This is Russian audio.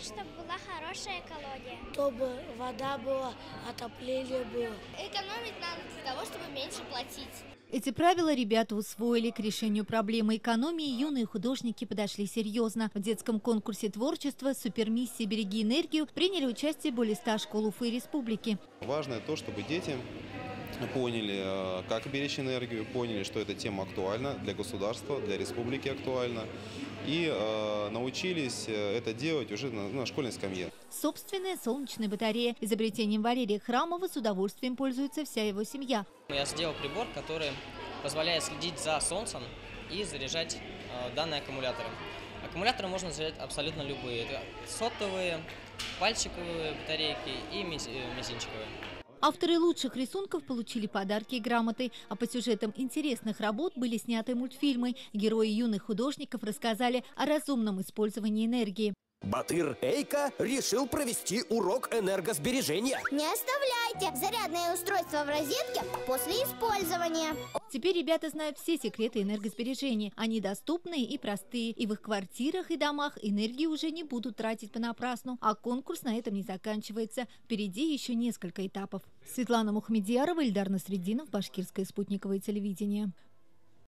чтобы была хорошая экология. Чтобы вода была, отопление было. Экономить надо для того, чтобы меньше платить. Эти правила ребята усвоили. К решению проблемы экономии юные художники подошли серьезно. В детском конкурсе творчества «Супермиссия. Береги энергию» приняли участие более 100 школ Уфы и республики. Важно то, чтобы дети поняли, как беречь энергию, поняли, что эта тема актуальна для государства, для республики актуальна. И научились это делать уже на школьной скамье. Собственная солнечная батарея. Изобретением Валерия Храмова с удовольствием пользуется вся его семья. Я сделал прибор, который позволяет следить за солнцем и заряжать данные аккумуляторы. Аккумуляторы можно заряжать абсолютно любые. Это сотовые, пальчиковые батарейки и мизинчиковые. Авторы лучших рисунков получили подарки и грамоты. А по сюжетам интересных работ были сняты мультфильмы. Герои юных художников рассказали о разумном использовании энергии. Батыр Эйка решил провести урок энергосбережения. Не оставляйте зарядное устройство в розетке после использования. Теперь ребята знают все секреты энергосбережения. Они доступные и простые. И в их квартирах и домах энергию уже не будут тратить понапрасну. А конкурс на этом не заканчивается. Впереди еще несколько этапов. Светлана Мухамедьярова, Ильдар Насреддинов, Башкирское спутниковое телевидение.